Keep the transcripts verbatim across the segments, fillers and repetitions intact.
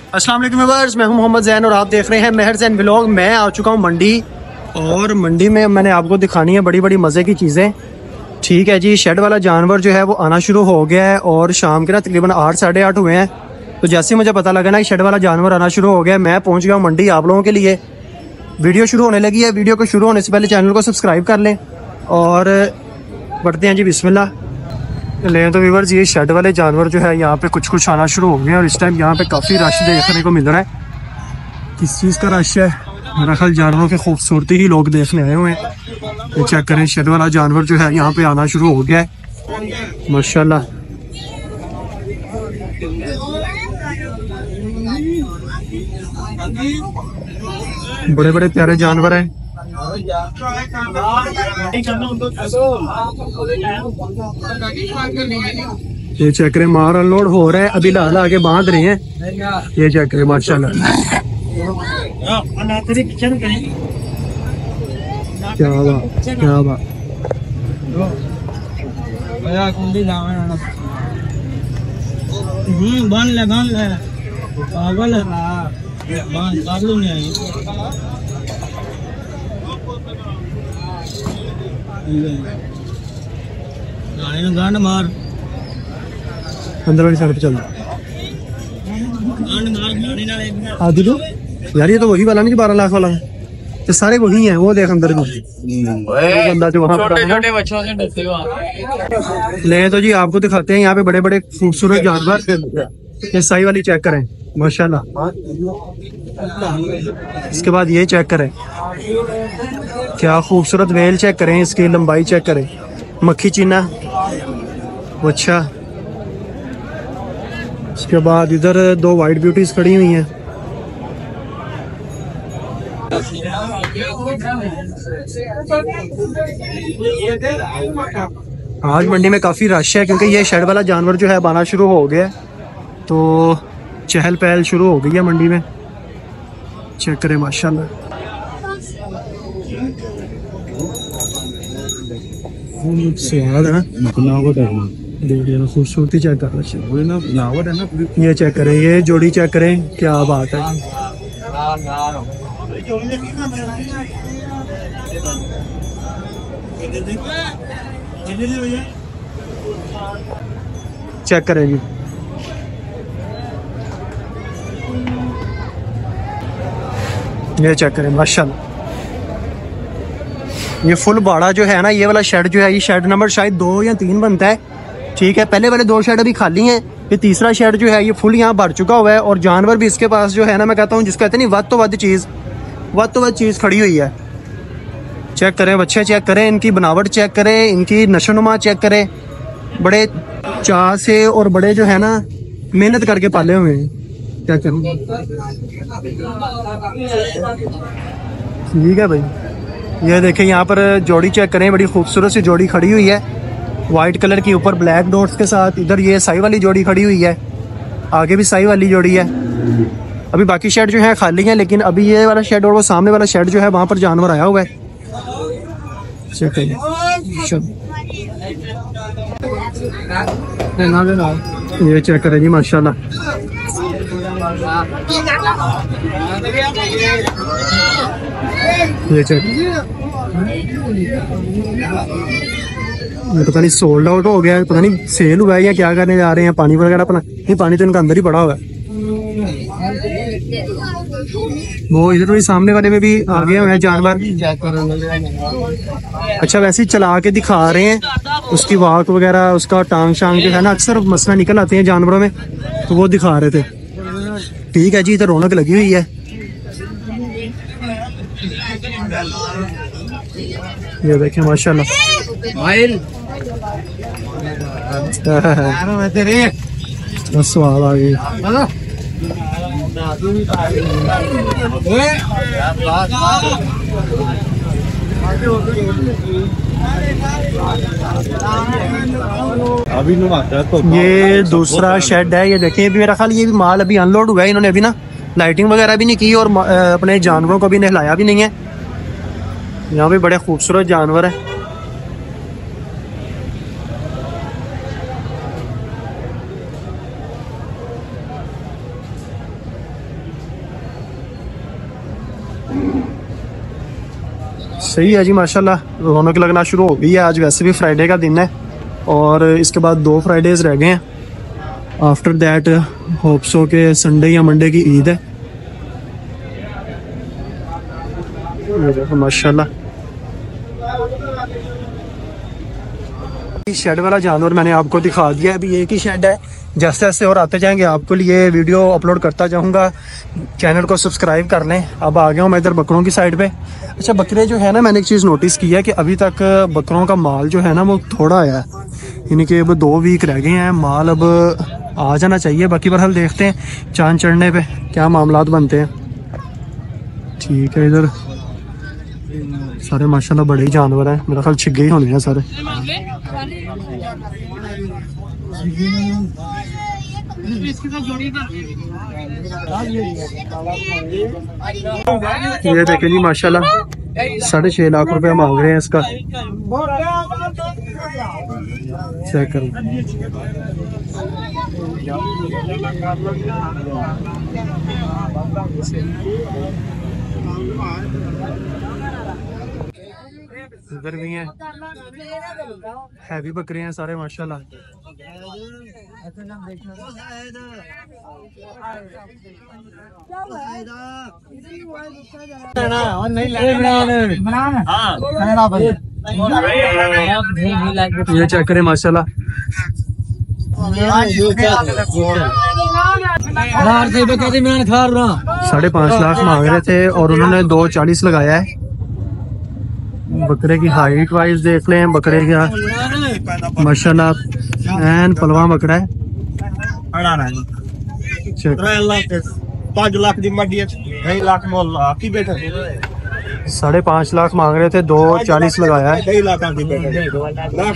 अस्सलाम वालेकुम व्यूअर्स, मैं हूं मोहम्मद जैन और आप देख रहे हैं मेहर जैन व्लॉग। मैं आ चुका हूं मंडी और मंडी में मैंने आपको दिखानी है बड़ी बड़ी मज़े की चीज़ें। ठीक है जी, शेड वाला जानवर जो है वो आना शुरू हो गया है और शाम के ना तकरीबन आठ साढ़े आठ हुए हैं। तो जैसे मुझे पता लगा ना कि शेड वाला जानवर आना शुरू हो गया है, मैं पहुँच गया हूँ मंडी आप लोगों के लिए। वीडियो शुरू होने लगी है, वीडियो को शुरू होने से पहले चैनल को सब्सक्राइब कर लें और बढ़ते हैं जी बिस्मिल्लाह। लें तो व्यूअर्स, ये शेड वाले जानवर जो है यहाँ पे कुछ कुछ आना शुरू हो गए और इस टाइम यहाँ पे काफ़ी रश देखने को मिल रहा है। किस चीज़ का रश है? मेरा ख्याल जानवरों की खूबसूरती ही लोग देखने आए हुए हैं। ये चेक करें, शेड वाला जानवर जो है यहाँ पे आना शुरू हो गया है माशाल्लाह। बड़े बड़े प्यारे जानवर हैं। ये चेक करें, मार अनलोड हो रहा है, अभी लाल आके बांध रहे हैं। ये चेक करें माशाल्लाह, क्या बात क्या बात। गांड मार अंदर वाली साइड पे चल आदि तो यार, ये तो वही वाला नहीं बारह लाख वाला है, तो सारे वही हैं। वो देख अंदर भी बंदा जो वहाँ ले। तो जी आपको दिखाते हैं यहाँ पे बड़े बड़े खूबसूरत जानवर। ये साई वाली चेक करें माशाल्लाह। इसके बाद ये चेक करें, क्या खूबसूरत वेल चेक करें, इसकी लंबाई चेक करें। मक्खी चीना, अच्छा। इसके बाद इधर दो वाइट ब्यूटीज खड़ी हुई हैं। आज मंडी में काफ़ी रश है क्योंकि ये शेड वाला जानवर जो है आना शुरू हो गया है, तो चहल पहल शुरू हो गई है मंडी में। चेक करें माशाल्लाह, स्वाद है ना, खूबसूरती चेक कर रहे। ये चेक करें, ये जोड़ी चेक करें, क्या बात है। चेक करें जी, ये चेक करें माशाल्लाह। ये फुल बाड़ा जो है ना, ये वाला शेड जो है, ये शेड नंबर शायद दो या तीन बनता है। ठीक है, पहले वाले दो शेड अभी खाली हैं, ये तीसरा शेड जो है ये फुल यहाँ भर चुका हुआ है। और जानवर भी इसके पास जो है ना, मैं कहता हूँ जिसको कहते हैं नहीं, वध तो वध चीज़ वध तो वध चीज़ खड़ी हुई है। चेक करें बच्चे, चेक करें, इनकी बनावट चेक करें, इनकी नशोनुमा चेक करें। बड़े चाह से और बड़े जो है ना मेहनत करके पाले हुए हैं। क्या करूँ, ठीक है भाई। ये देखें, यहाँ पर जोड़ी चेक करें, बड़ी खूबसूरत सी जोड़ी खड़ी हुई है वाइट कलर की, ऊपर ब्लैक डॉट्स के साथ। इधर ये साई वाली जोड़ी खड़ी हुई है, आगे भी साई वाली जोड़ी है। अभी बाकी शेड जो है खाली है, लेकिन अभी ये वाला शेड और वो सामने वाला शेड जो है वहाँ पर जानवर आया हुआ है। चेक करें, ये चेक करें जी माशाल्लाह। ये चेक, पता नहीं सोल्ड आउट हो गया है, पता नहीं सेल हुआ है या क्या करने जा रहे हैं। पानी वगैरह अपना नहीं, पानी तो इनका अंदर ही पड़ा हुआ है। वो इधर भी सामने वाले में भी आ गए हुए हैं जानवर। अच्छा, वैसे ही चला के दिखा रहे हैं, उसकी वाक वगैरह, उसका टांग शांग जो है ना, अक्सर मसला निकल आते हैं जानवरों में, तो वो दिखा रहे थे। ठीक है जी, इधर रौनक लगी हुई है। ये देखें माशाल्लाह, स्वाद आ गई। अभी तो ये दूसरा शेड है, ये देखें। अभी मेरा ख्याल ये भी माल अभी अनलोड हुआ है, इन्होंने अभी ना लाइटिंग वगैरह भी नहीं की और अपने जानवरों को भी नहलाया भी नहीं है। यहाँ भी बड़े खूबसूरत जानवर है। सही है जी माशाल्लाह, रौनक लगना शुरू हो गई है। आज वैसे भी फ्राइडे का दिन है और इसके बाद दो फ्राइडेज रह गए हैं। आफ्टर दैट होप्सो के संडे या मंडे की ईद है। माशाल्लाह शेड वाला जानवर मैंने आपको दिखा दिया है। अभी एक ही शेड है, जैसे जैसे और आते जाएंगे आपके लिए वीडियो अपलोड करता जाऊंगा। चैनल को सब्सक्राइब कर लें। अब आ गया हूँ मैं इधर बकरों की साइड पे। अच्छा बकरे जो है ना, मैंने एक चीज़ नोटिस की है कि अभी तक बकरों का माल जो है ना वो थोड़ा है, यानी कि अब दो वीक रह गए हैं, माल अब आ जाना चाहिए। बाकी बहरहाल देखते हैं चांद चढ़ने पे क्या मामलात बनते हैं। ठीक है, इधर सारे माशाल्लाह बड़े ही जानवर हैं, मेरा ख्याल छिगे ही होने हैं सारे। ये देखें जी माशाल्लाह साढ़े छह लाख रुपए मांग रहे हैं इसका। चेक करो, इधर भी हैं हैवी बकरे हैं सारे माशाल्लाह। ये चेक करें माशाल्लाह, साढ़े पाँच लाख मांग रहे थे और उन्होंने दो चालीस लगाया है। बकरे की हाइट वाइज देख लें, बकरे का माशाल्लाह एन पलवा बकरा है। साढ़े पाँच लाख मांग रहे थे, दो चालीस लगाया है।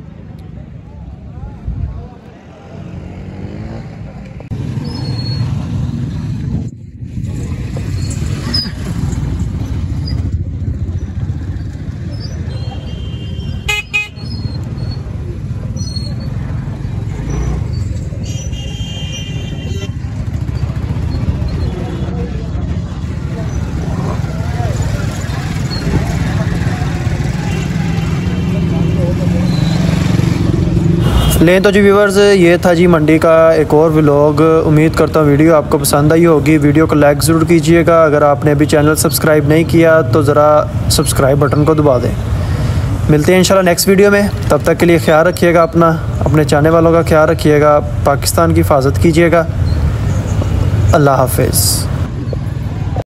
लें तो जी व्यूवर्स, ये था जी मंडी का एक और व्लॉग। उम्मीद करता हूँ वीडियो आपको पसंद आई होगी। वीडियो को लाइक ज़रूर कीजिएगा। अगर आपने अभी चैनल सब्सक्राइब नहीं किया तो ज़रा सब्सक्राइब बटन को दबा दें। मिलते हैं इंशाल्लाह नेक्स्ट वीडियो में। तब तक के लिए ख्याल रखिएगा अपना, अपने चाहने वालों का ख्याल रखिएगा, पाकिस्तान की हिफाजत कीजिएगा। अल्लाह हाफिज़।